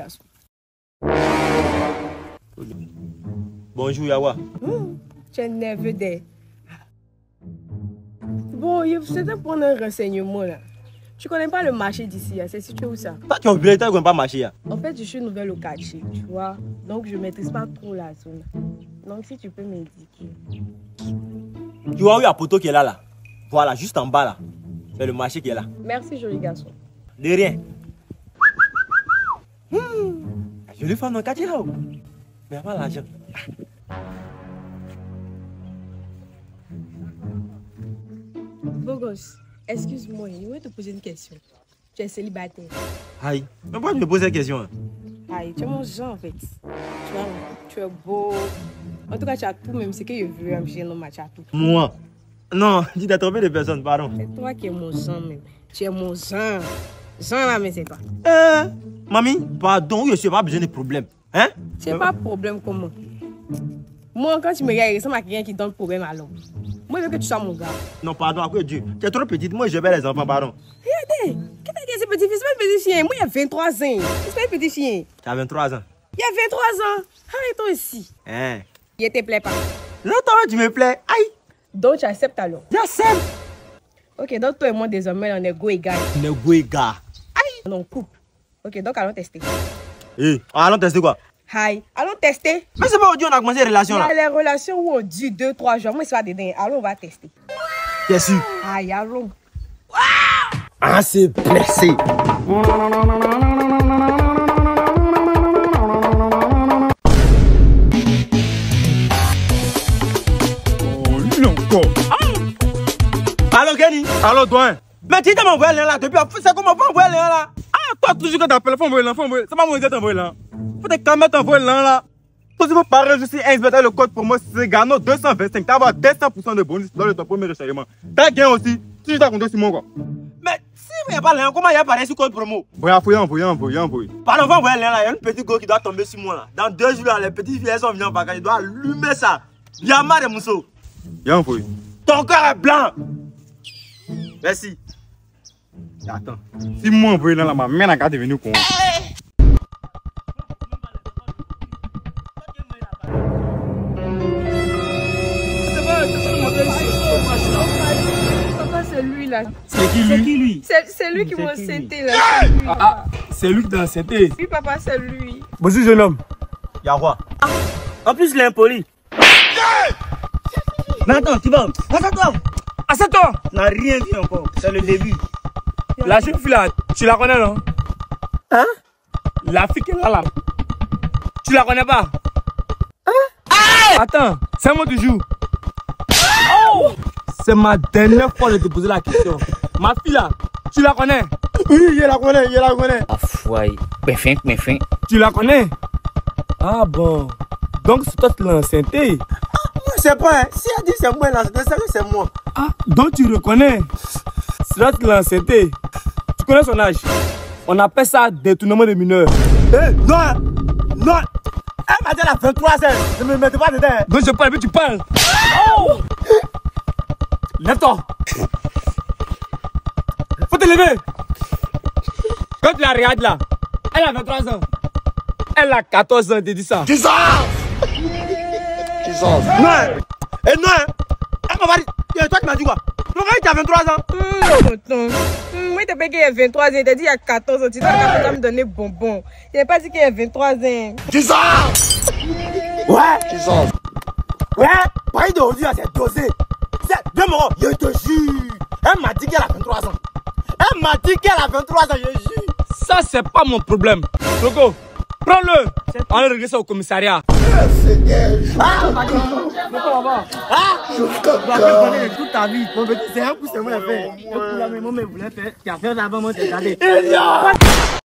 garçon. Bonjour, Yawa. Tu es nerveux d'elle. Bon, je souhaitais prendre un renseignement là. Tu connais pas le marché d'ici, c'est situé où ça? Toi, tu es obligé de ne pas marcher. En fait, je suis nouvelle au quartier, tu vois. Donc, je maîtrise pas trop la zone. Donc, si tu peux m'indiquer. Tu vois où il y a poteau qui est là. Voilà, juste en bas là. C'est le marché qui est là. Merci, joli garçon. De rien. Jolie femme dans le quartier là. Mais il n'y a pas l'argent. Beau gosse, excuse-moi, je vais te poser une question. Tu es célibataire? Aïe, mais pourquoi tu me poses cette question? Aïe, tu es mon genre en fait. Tu es beau. En tout cas, tu as tout, même ce que je veux, un jeune homme, tu as tout. Moi? Non, tu t'es trompé de personne, pardon. C'est toi qui es mon genre même. Tu es mon genre. Genre là, mais c'est toi. Mamie, pardon, je suis pas besoin de problème. Hein? C'est pas problème comment? Moi, quand tu me regardes, il ressemble à quelqu'un qui donne problème à l'homme. Moi, je veux que tu sois mon gars. Non, pardon, après Dieu. Tu es trop petite, moi je vais les enfants, pardon. Regardez, qu'est-ce que c'est petit fils? C'est pas un petit chien. Moi, il y a 23 ans. C'est pas un petit chien. Tu as 23 ans. Il y a 23 ans. Arrête-toi ici. Hein? Il te plaît pas. Non, toi, tu me plais. Aïe! Donc, tu acceptes alors? J'accepte! Ok, donc toi et moi, désormais, on est go égal. On est go égal. Aïe! On coupe. Ok, donc allons tester. Allons tester quoi? Aïe, allons tester. Mais c'est pas aujourd'hui on a commencé les relations là. Il y a les relations où on dit 2-3 jours. Moi, c'est pas dedans. Allons, on va tester. T'es sûr? Aïe, allons. Ah, c'est pressé. Allô, Kenny? Allô, Douin? Mais tu t'as envoyé là depuis. C'est comment pas envoyer là? Ah, toi, toujours quand t'appelles, faut envoyer là, c'est pas moi qui t'envoie là. Faut te calmer, t'envoyer là. Toi, si vous parlez, je suis inspecteur le code pour moi, c'est Gano 225. T'as avoir 200% de bonus dans ton premier rechargement. T'as gagné aussi. Tu t'as compté sur moi, quoi. Mais si il n'y a pas l'air, comment il y a parlé sur code promo? Envoyez. Pardon, va envoyer là. Il y a une petite go qui doit tomber sur moi là. Dans 2 jours là, les petites filles sont venues en vacances. Je dois allumer ça. Il y a marre de mousseau. Envoyé. Ton cœur est blanc. Merci. Attends. Si moi envoyé là, ma mère n'a qu'à devenir con. Papa, c'est lui là. C'est qui lui? C'est lui qui m'a enceinté là. C'est lui qui t'a enceinté. Oui, papa, c'est lui. Bonjour, jeune homme. Y'a quoi? En plus, il est impoli. Mais attends, tu vas. Assieds-toi. On n'a rien vu encore. C'est le début. La jeune fille là, tu la connais non? Hein? La fille qui est là. Tu la connais pas? Attends, c'est moi toujours. C'est ma dernière fois de te poser la question. Ma fille là, tu la connais? Oui, je la connais. Ah, foi, bem feito. Tu la connais? Ah bon. Donc c'est toi qui l'as enceinté. Je sais pas, hein. Si elle dit c'est moi là, c'est moi. Ah, donc tu reconnais? C'est toi qui l'as enceinté. Tu connais son âge? On appelle ça détournement de mineurs. Non. Elle m'a dit elle a 23 ans. Ne me mettez pas dedans. Donc je parle, mais tu parles. Oh! Lève-toi. Faut te lever. Quand tu la regardes là, elle a 23 ans. Elle a 14 ans, te dis ça. Non. Et non. Elle m'a dit. Toi tu m'as dit quoi? Tu m'as dit que tu as 23 ans. Moi, je t'ai pas dit qu'il y a 23 ans. Je t'ai dit qu'il y a 14 ans. Tu dois me donner bonbon. Je n'ai pas dit qu'il y a 23 ans. Ouais. Pareil d'aujourd'hui, c'est dosé. Deux moments, je te jure. Elle m'a dit qu'elle a 23 ans. Je jure. Ça, c'est pas mon problème. Logo, prends-le. On va regresser au commissariat. Toute ta vie. Mon petit, c'est un coup, c'est moi qui ai fait. Le coup là, mais moi, je voulais faire. Tu as fait d'abord, moi, j'ai gardé.